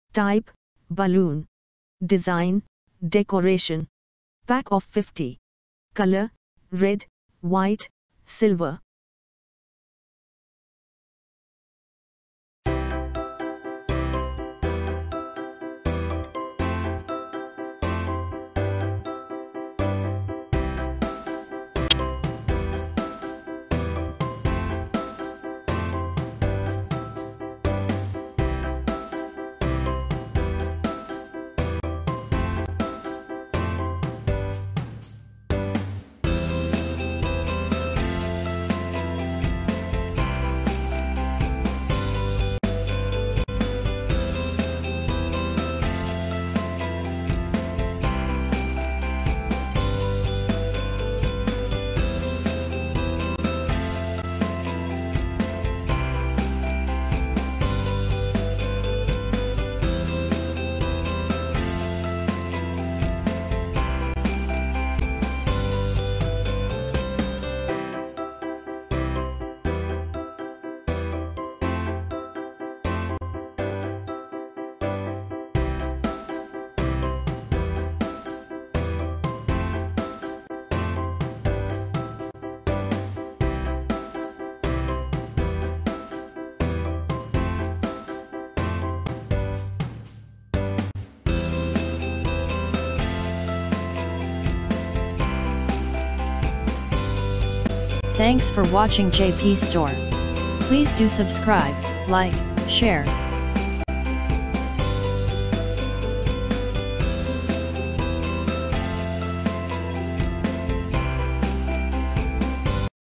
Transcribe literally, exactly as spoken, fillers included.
Type, balloon. Design, decoration. Pack of fifty. Color, red, white, silver. Thanks for watching J P Store. Please do subscribe, like, share,